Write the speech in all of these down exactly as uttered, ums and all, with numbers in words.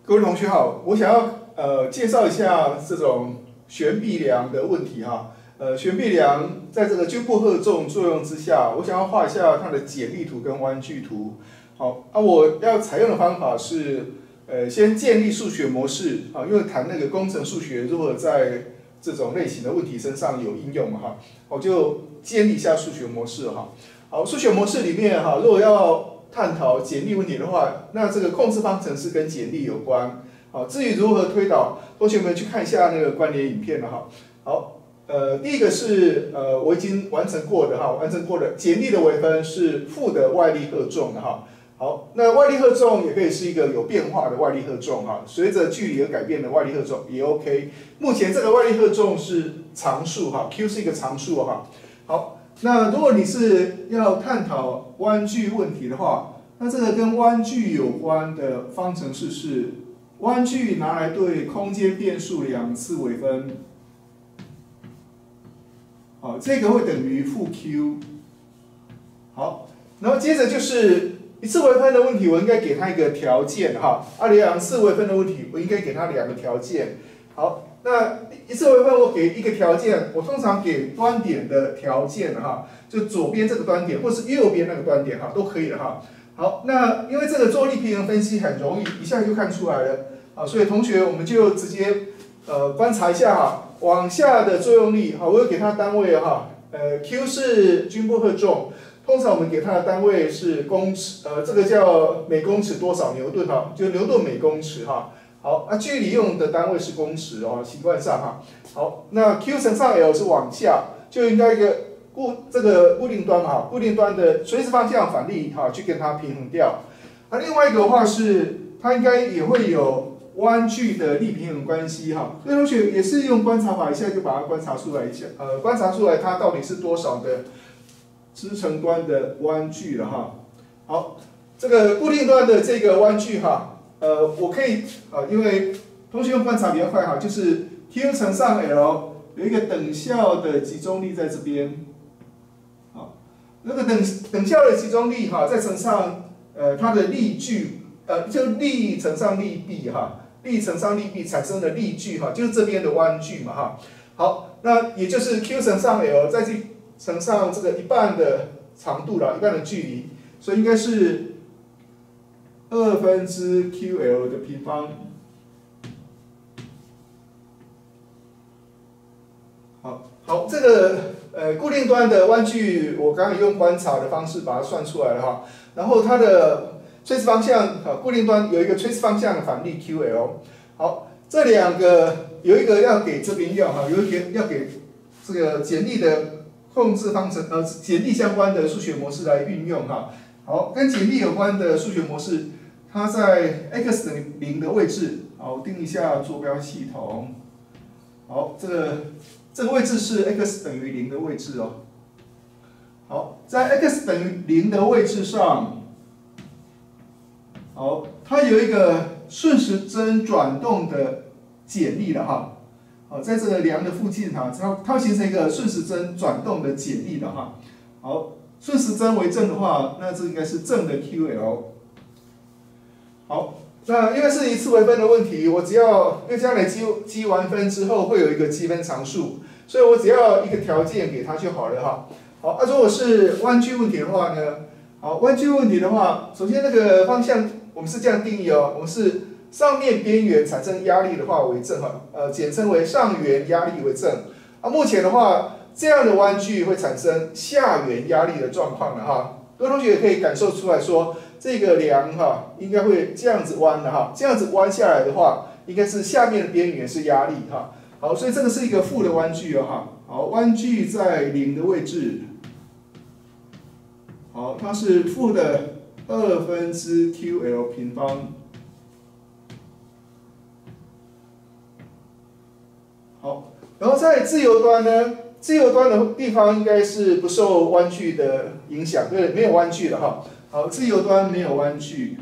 各位同学好，我想要呃介绍一下这种旋臂梁的问题哈。呃，旋臂梁在这个均不荷重作用之下，我想要画一下它的简历图跟弯矩图。好，啊，我要采用的方法是，呃，先建立数学模式啊，因为谈那个工程数学如何在这种类型的问题身上有应用嘛哈，我就建立一下数学模式哈。好，数学模式里面哈，如果要探讨简历问题的话，那这个控制方程式跟简历有关。好，至于如何推导，同学们去看一下那个关联影片了哈。好，呃，第一个是呃我已经完成过的哈，完成过的简历的微分是负的外力荷重的哈。好，那外力荷重也可以是一个有变化的外力荷重哈，随着距离而改变的外力荷重也 OK。目前这个外力荷重是常数哈 ，Q 是一个常数哈。好。那如果你是要探讨弯矩问题的话，那这个跟弯矩有关的方程式是弯矩拿来对空间变数两次微分，好，这个会等于负 Q。好，然后接着就是一次微分的问题，我应该给它一个条件哈，啊，两次微分的问题，我应该给它两个条件。好。那一次微分我给一个条件，我通常给端点的条件哈，就左边这个端点或是右边那个端点哈，都可以的哈。好，那因为这个做力平衡分析很容易，一下就看出来了啊，所以同学我们就直接呃观察一下哈，往下的作用力哈，我有给它单位哈，呃 Q 是均不荷重，通常我们给它的单位是公尺，呃这个叫每公尺多少牛顿哈，就牛顿每公尺哈。好，那距离用的单位是公尺哦，习惯上哈。好，那 Q 乘上 L 是往下，就应该一个固这个固定端嘛，固定端的垂直方向反力哈，去跟它平衡掉。那另外一个的话是，它应该也会有弯矩的力平衡关系哈。所以同学也是用观察法一下就把它观察出来一下，呃，观察出来它到底是多少的支撑端的弯矩了哈。好，这个固定端的这个弯矩哈。呃，我可以啊、呃，因为同学用观察比较快哈，就是 Q 乘上 L 有一个等效的集中力在这边，好，那个等等效的集中力哈，再乘上呃它的力矩，呃就力乘上力臂哈，力乘上力臂产生的力矩哈，就是这边的弯矩嘛哈。好，那也就是 Q 乘上 L 再去乘上这个一半的长度了，一半的距离，所以应该是二分之 Q L 的平方，好，好，这个呃固定端的弯矩，我刚刚用观察的方式把它算出来了哈。然后它的垂直方向啊，固定端有一个垂直方向的反力 Q L， 好，这两个有一个要给这边要哈，有一个要给这个简历的控制方程呃简历相关的数学模式来运用哈。好，跟简历有关的数学模式。它在 x 等于零的位置，好，我定一下坐标系统。好，这个这个位置是 x 等于零的位置哦。好，在 x 等于零的位置上，好，它有一个顺时针转动的简历了哈。好，在这个梁的附近哈，它它会形成一个顺时针转动的简历了哈。好，顺时针为正的话，那这应该是正的 Q L。好，那因为是一次微分的问题，我只要因为将来积积完分之后会有一个积分常数，所以我只要一个条件给它就好了哈。好，那、啊、如果是弯矩问题的话呢？好，弯矩问题的话，首先那个方向我们是这样定义哦，我们是上面边缘产生压力的话为正哈，呃，简称为上缘压力为正。啊，目前的话，这样的弯矩会产生下缘压力的状况了哈。各位同学也可以感受出来说。这个梁哈应该会这样子弯的哈，这样子弯下来的话，应该是下面的边缘是压力哈。好，所以这个是一个负的弯矩哦哈。好，弯矩在零的位置，好，它是负的二分之 Q L 平方。好，然后在自由端呢，自由端的地方应该是不受弯矩的影响，对，没有弯矩的哈。好，自由端没有弯矩。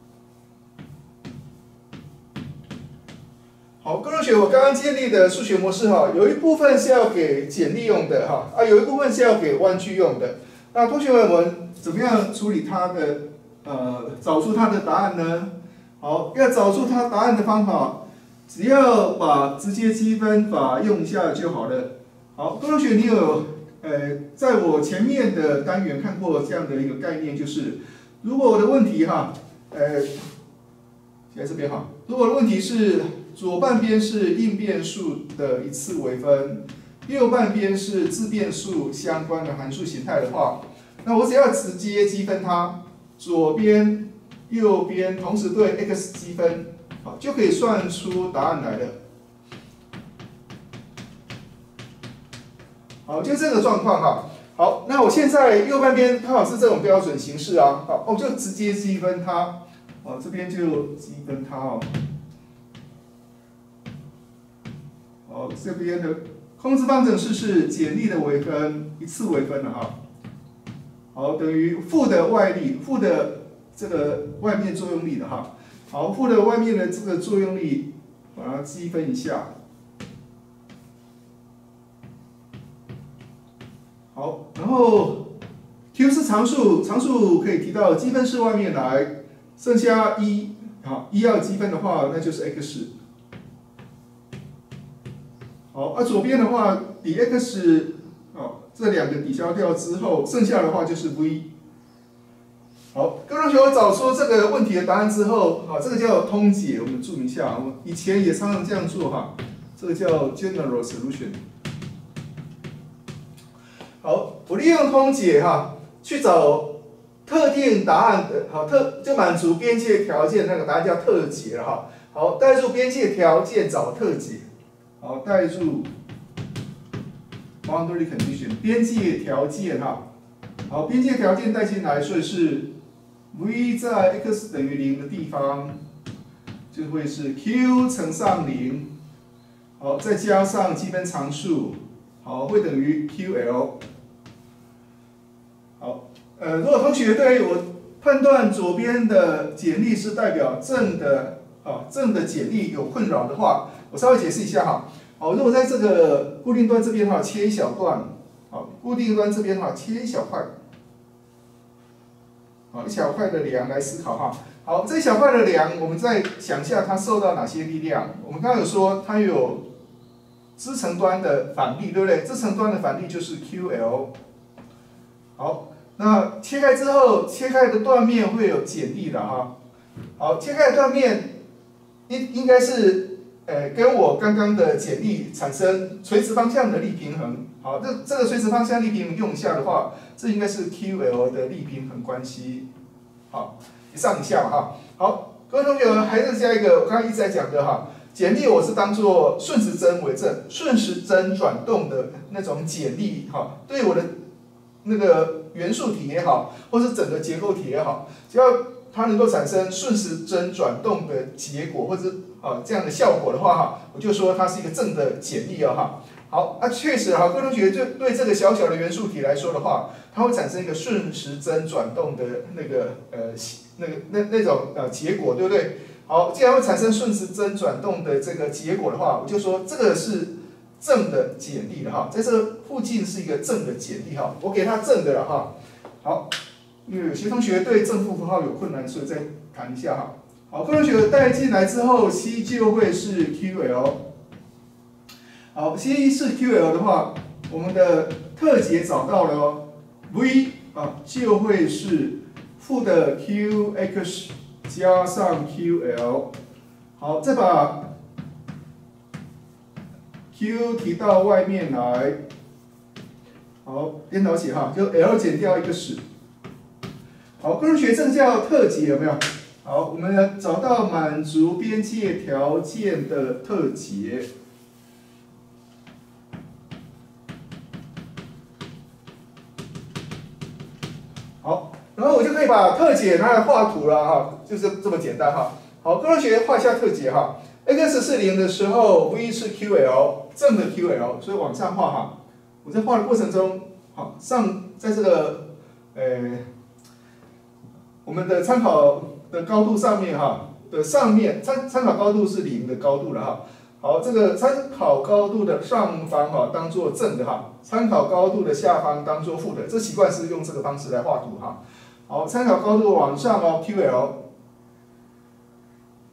好，各位同学，我刚刚建立的数学模式哈，有一部分是要给简历用的哈，啊，有一部分是要给弯矩用的。那同学们，我们怎么样处理它的呃，找出它的答案呢？ 好，要找出它答案的方法，只要把直接积分法用一下就好了。好，各位同学，你有呃在我前面的单元看过这样的一个概念，就是如果我的问题哈，呃，在这边哈，如果问题是左半边是应变数的一次微分，右半边是自变数相关的函数形态的话，那我只要直接积分它，左边、右边同时对 x 积分，好，就可以算出答案来了。好，就这个状况哈。好，那我现在右半边刚好是这种标准形式啊，好，我就直接积分它，哦，这边就积分它哦。好，这边的控制方程式是简历的微分，一次微分了哈。好，等于负的外力，负的这个外面作用力的哈。好，负的外面的这个作用力，把它积分一下。好，然后 Q 是常数，常数可以提到积分式外面来，剩下一，好，一要积分的话，那就是 x。好，而、啊、左边的话，抵 x， 哦，这两个抵消掉之后，剩下的话就是 v。好，各位同学，我找出这个问题的答案之后，好，这个叫通解，我们注明一下，我以前也常常这样做哈，这个叫 general solution。好，我利用通解哈，去找特定答案的，好，特就满足边界条件那个答案叫特解了哈。好，代入边界条件找特解。好，代入 boundary condition 边界条件哈。好，边界条件带进来，所以是 v 在 x 等于零的地方，就会是 q 乘上零。好，再加上积分常数，好，会等于 ql。好，呃，如果同学对我判断左边的简历是代表正的，啊，正的简历有困扰的话，我稍微解释一下哈。好，如果在这个固定端这边哈切一小段，好，固定端这边哈切一小块，好，一小块的梁来思考哈。好，这一小块的梁，我们再想一下它受到哪些力量。我们刚刚有说它有支撑端的反力，对不对？支撑端的反力就是 Q L。好，那切开之后，切开的断面会有剪力的哈。好，切开的断面应应该是，呃，跟我刚刚的剪力产生垂直方向的力平衡。好，这这个垂直方向力平衡用一下的话，这应该是 Q L 的力平衡关系。好，一上一下嘛哈。好，各位同学还是加一个我刚刚一直在讲的哈。剪力我是当做顺时针为正，顺时针转动的那种剪力哈，对我的那个元素体也好，或是整个结构体也好，只要它能够产生顺时针转动的结果，或者啊这样的效果的话哈，我就说它是一个正的剪力哦哈。好，那、啊、确实哈，各位同学就对这个小小的元素体来说的话，它会产生一个顺时针转动的那个呃那个那那种呃结果，对不对？好，既然会产生顺时针转动的这个结果的话，我就说这个是正的剪力的哈，在这个附近是一个正的剪力哈，我给它正的了哈。好，因为有些同学对正负符号有困难，所以再谈一下哈。好，各位同学带进来之后 ，C 就会是 Q L。好 ，C 是 Q L 的话，我们的特解找到了哦 ，V 啊就会是负的 Q X。加上 Q L， 好，再把 Q 提到外面来，好，颠倒写哈，就 L 减掉一个十。好，各位同学，这个叫特解有没有？好，我们找到满足边界条件的特解。好。然后我就可以把特解拿来画图了哈，就是这么简单哈。好，各位同学画一下特解哈。x 是零的时候 ，v 是 Q L， 正的 Q L， 所以往上画哈。我在画的过程中，好，上在这个呃我们的参考的高度上面哈的上面参参考高度是零的高度了哈。好，这个参考高度的上方哈当做正的哈，参考高度的下方当做负的，这习惯是用这个方式来画图哈。好，参考高度往上哦 ，Q L。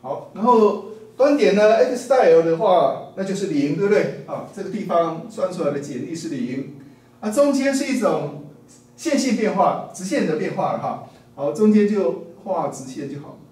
好，然后端点呢 x 大 L 的话，那就是零，对不对？啊，这个地方算出来的简历是零。啊，中间是一种线性变化，直线的变化了哈。好，中间就画直线就好。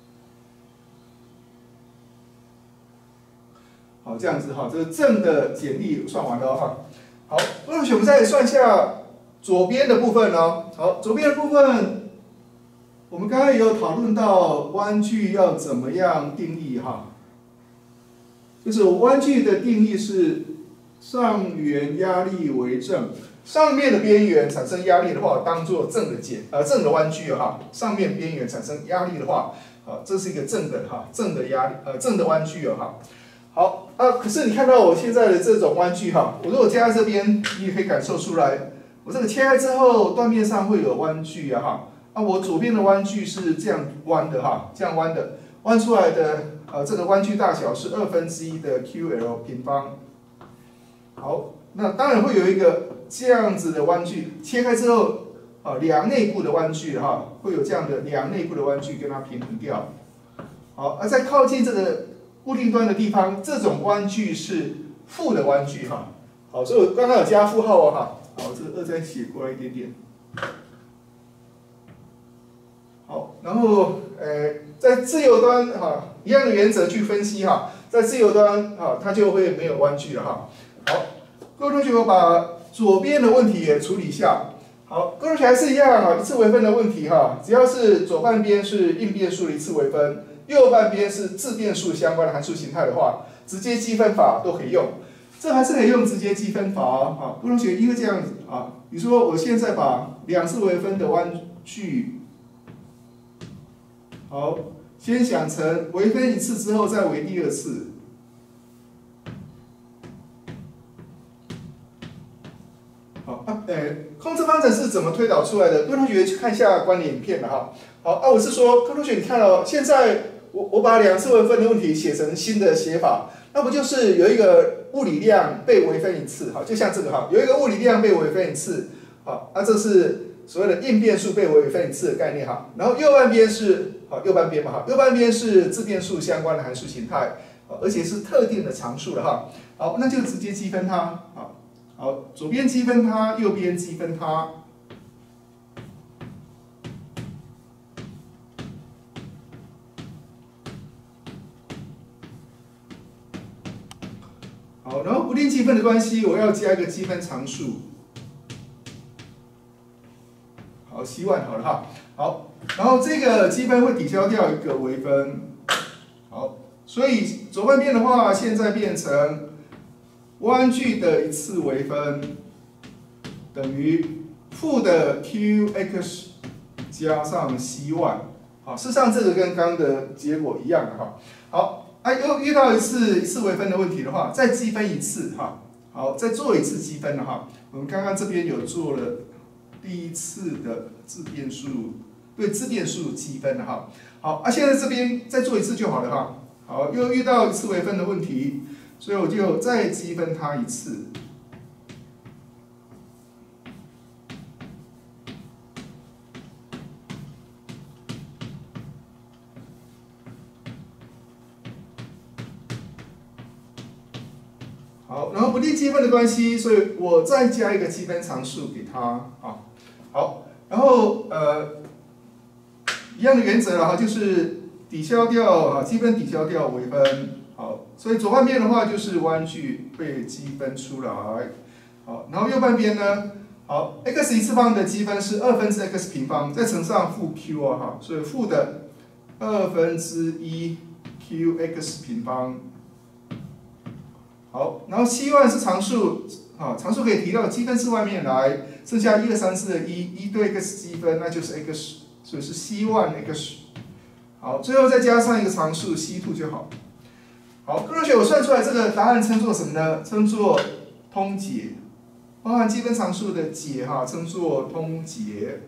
好，这样子哈，这个正的简历算完了哈。好，各位同学，我们再算一下左边的部分哦。好，左边的部分，我们刚刚也有讨论到弯距要怎么样定义哈。就是弯距的定义是上缘压力为正，上面的边缘产生压力的话，当做正的减呃正的弯距哈。上面边缘产生压力的话，啊，这是一个正的哈，正的压力呃正的弯距哦哈。好啊，可是你看到我现在的这种弯距哈，我如果加在这边，你也可以感受出来，我这个切开之后，断面上会有弯距啊哈。啊，我左边的弯距是这样弯的哈，这样弯的，弯出来的呃这个弯距大小是二分之一的 Q L 平方。好，那当然会有一个这样子的弯距，切开之后啊量内部的弯距哈，会有这样的量内部的弯距跟它平衡掉。好，而在靠近这个固定端的地方，这种弯距是负的弯距哈。好，所以我刚刚有加负号哦哈。好，这个二再写过来一点点。好，然后呃，在自由端哈，一样的原则去分析哈，在自由端哈，它就会没有弯距了哈。好，各位同学，我把左边的问题也处理一下。好，各位同学还是一样哈，一次微分的问题哈，只要是左半边是应变数的一次微分，右半边是自变数相关的函数形态的话，直接积分法都可以用。这还是可以用直接积分法哦。好，各位同学，因为这样子啊，比如说我现在把两次微分的弯距，好，先想成微分一次之后再微第二次。好啊，呃，控制方程是怎么推导出来的？各位同学去看一下关联影片了哈。好啊，我是说，各位同学你看哦，现在我我把两次微分的问题写成新的写法，那不就是有一个物理量被微分一次？好，就像这个哈，有一个物理量被微分一次，好，那、啊、这是所谓的应变数被微分一次的概念哈。然后右半边是好右半边嘛哈，右半边是自变数相关的函数形态，而且是特定的常数了哈。好，那就直接积分它，好。好，左边积分它，右边积分它。好，然后不定积分的关系，我要加一个积分常数。好，希望好了哈。好，然后这个积分会抵消掉一个微分。好，所以左半边的话，现在变成弯距的一次微分等于负的 Q X 加上 C 一。好，事实上这个跟刚刚的结果一样的哈。好，啊又遇到一次一次微分的问题的话，再积分一次哈。好，再做一次积分了哈。我们刚刚这边有做了第一次的自变数对自变数积分了哈。好，啊现在这边再做一次就好了哈。好，又遇到一次微分的问题。所以我就再积分它一次。好，然后不定积分的关系，所以我再加一个积分常数给它啊。好，然后呃一样的原则了哈，就是抵消掉啊积分抵消掉微分。好，所以左半边的话就是弯距被积分出来，好，然后右半边呢，好 ，x 一次方的积分是二分之 x 平方，再乘上负 q 啊，哈，所以负的二分之一 qx 平方，好，然后 c 一是常数，好，常数可以提到积分式外面来，剩下一二三四的一，一对 x 积分，那就是 x， 所以是 c 一 x， 好，最后再加上一个常数 c 二 就好。好，各位同学，我算出来这个答案称作什么呢？称作通解，包含积分常数的解哈，称作通解。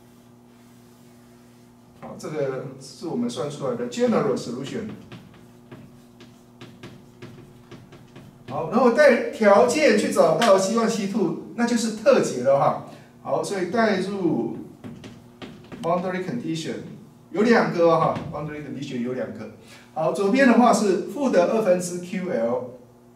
好，这个是我们算出来的 general solution。好，然后带条件去找到 C 一 C 二，那就是特解了哈。好，所以带入 boundary condition， 有两个哦哈 ，boundary condition 有两个。好，左边的话是负的二分之 Q L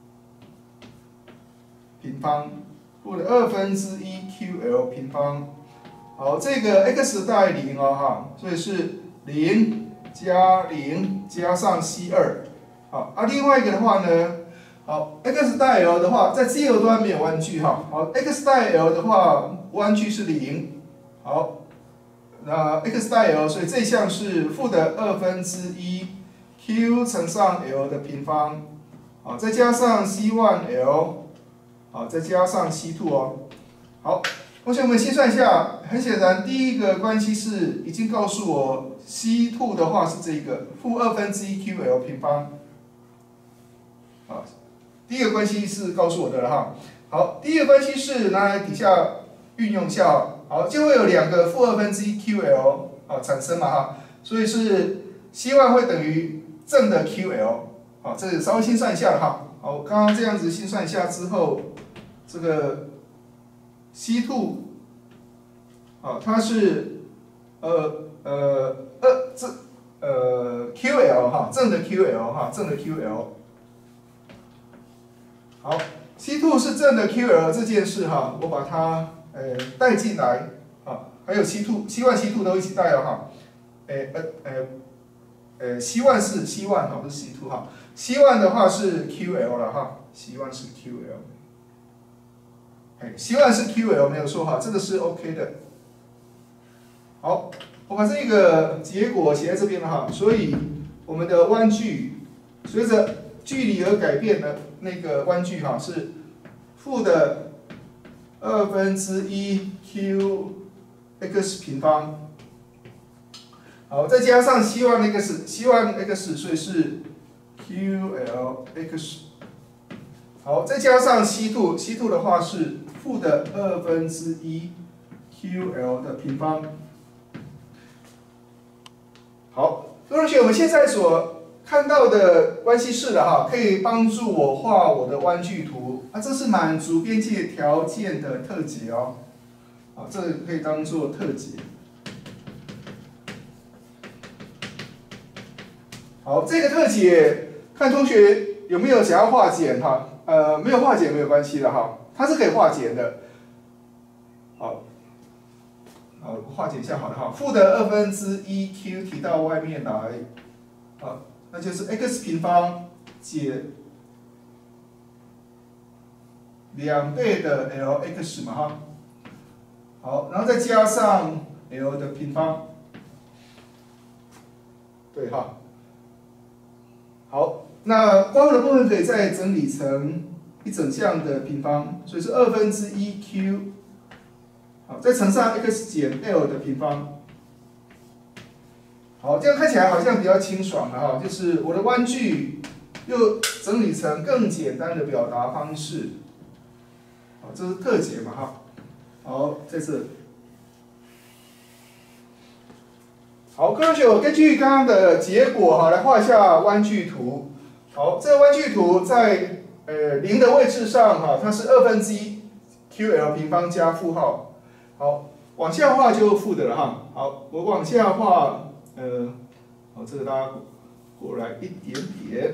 平方，负的二分之一 Q L 平方。好，这个 x 大于零哦哈，所以是零加零加上 C 二。好，啊，另外一个的话呢，好 ，x 大于 L 的话，在自由端没有弯曲哈。好 ，x 大于 L 的话，弯曲是零。好，那 x 大于 L， 所以这项是负的二分之一 Q 乘上 L 的平方。好，再加上 C 一 L， 好，再加上 C 二 哦。好，同学们心算一下，很显然，第一个关系式已经告诉我 C 二 的话是这个负二分之一 Q L 平方。好，第一个关系式告诉我的了哈。好，第一个关系式拿来底下运用一下，好，就会有两个负二分之一 Q L 啊产生嘛哈，所以是 C 一 会等于正的 Q L， 好，这个稍微心算一下了哈。好，刚刚这样子心算一下之后，这个 C 二， 啊，它是呃呃呃这呃 Q L 哈，正的 Q L 哈，正的 Q L。好 ，C 二 是正的 Q L 这件事哈，我把它呃带进来啊，还有 C 二、C 一、C 二都一起带了哈。诶呃呃呃 ，C 一 是 C 一 哈，不是 C 二 哈。C 一 的话是 Q L 了哈 ，C 一 是 Q L。哎 ，C 一 是 Q L 没有错哈，这个是 OK 的。好，我把这个结果写在这边了哈，所以我们的弯距随着距离而改变的那个弯距哈是负的二分之一 Q x 平方，好，再加上 C 一 x，C 一 x 所以是 Q L x， 好，再加上 C 二，C 二 的话是负的二分之一 Q L 的平方。好，各位同学，我们现在所看到的关系式了哈，可以帮助我画我的弯距图。啊，这是满足边界条件的特解哦。好，这个可以当做特解。好，这个特解看同学有没有想要化简哈？呃，没有化简没有关系的哈，它是可以化简的。好。好，化简一下好了哈，负的二分之一 Q 提到外面来，好，那就是 x 平方减两倍的 Lx 嘛哈，好，然后再加上 L 的平方，对哈，好，那光的部分可以再整理成一整项的平方，所以是二分之一 Q。好，再乘上 x 减 L 的平方。好，这样看起来好像比较清爽了哈，就是我的弯距又整理成更简单的表达方式。好，这是特解嘛哈。好，在这。好，各位同学，我根据刚刚的结果哈，来画一下弯距图。好，这个弯距图在呃零的位置上哈，它是二分之一 Q L 平方加负号。好，往下画就负的了哈。好，我往下画，呃，好，这个拉过来一点点。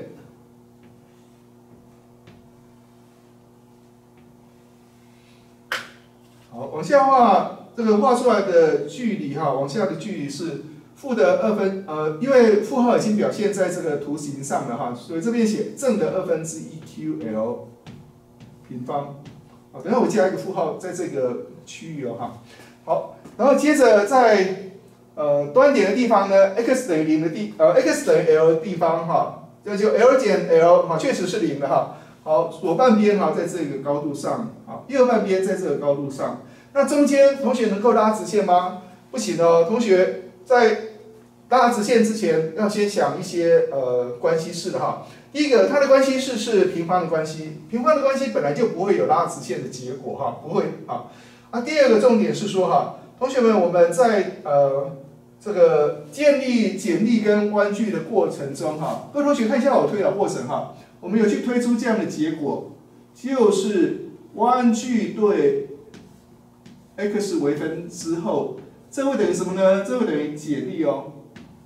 好，往下画，这个画出来的距离哈，往下的距离是负的二分，呃，因为负号已经表现在这个图形上了哈，所以这边写正的二分之一 Q L 平方。好，等下我加一个负号在这个区域哦哈。好，然后接着在呃端点的地方呢 ，x 等于零的地，呃 x 等于 l 的地方哈，这就 l 减 l 哈，确实是零的哈。好，左半边哈在这个高度上，好，右半边在这个高度上。那中间同学能够拉直线吗？不行哦，同学在拉直线之前要先想一些呃关系式的哈。第一个，它的关系式是平方的关系，平方的关系本来就不会有拉直线的结果哈，不会啊。啊，第二个重点是说哈，同学们我们在呃这个建立简历跟弯距的过程中哈，各位同学看一下我推导过程哈，我们有去推出这样的结果，就是弯距对 x 微分之后，这会等于什么呢？这会等于简历哦。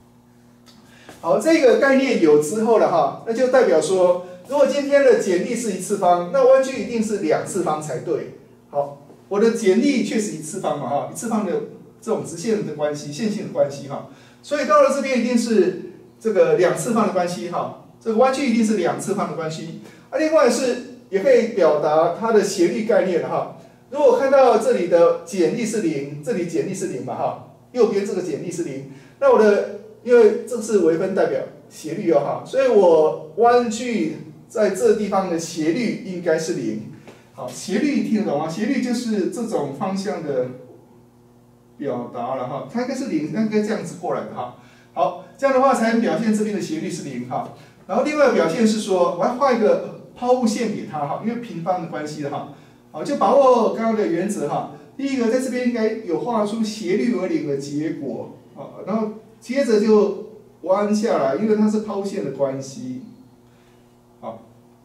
好，这个概念有之后了哈，那就代表说，如果今天的简历是一次方，那弯曲一定是两次方才对。好，我的简历确实一次方嘛哈，一次方的这种直线的关系、线性的关系哈，所以到了这边一定是这个两次方的关系哈，这个弯曲一定是两次方的关系。啊，另外是也可以表达它的斜率概念哈。如果看到这里的简历是零，这里简历是零嘛哈，右边这个简历是零，那我的因为这是微分代表斜率哦哈，所以我弯曲在这地方的斜率应该是零。好，斜率听得懂吗？斜率就是这种方向的表达了哈，它应该是零，那应该这样子过来的哈。好，这样的话才能表现这边的斜率是零哈。然后另外表现是说，我要画一个抛物线给它哈，因为平方的关系的哈。好，就把握刚刚的原则哈。第一个，在这边应该有画出斜率为零的结果啊，然后接着就弯下来，因为它是抛线的关系。好，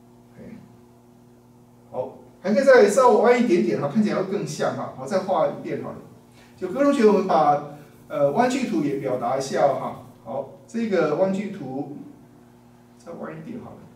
好，还可以再稍微弯一点点哈，看起来会更像哈。好，再画一遍好了。就各位同学，我们把呃弯曲图也表达一下哈。好，这个弯曲图再弯一点好了。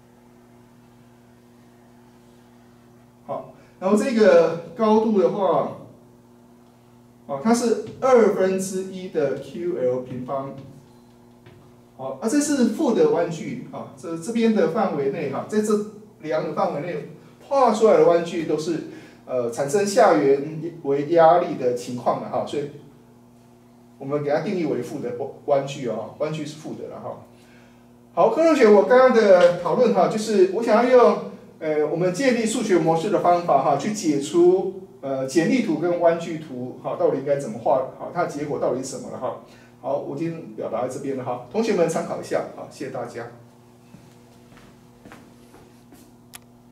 好。然后这个高度的话，啊，它是二分之一的 Q L 平方，好，啊，这是负的弯距啊，这这边的范围内哈，在这量的范围内画出来的弯距都是呃产生下缘为压力的情况的哈，所以我们给它定义为负的弯距啊，弯距是负的了哈。好，各位同学，我刚刚的讨论哈，就是我想要用。呃，我们建立数学模式的方法哈，去解出呃简历图跟弯曲图哈，到底应该怎么画？好，它的结果到底是什么了哈？好，我已经表达在这边了哈，同学们参考一下，好，谢谢大家。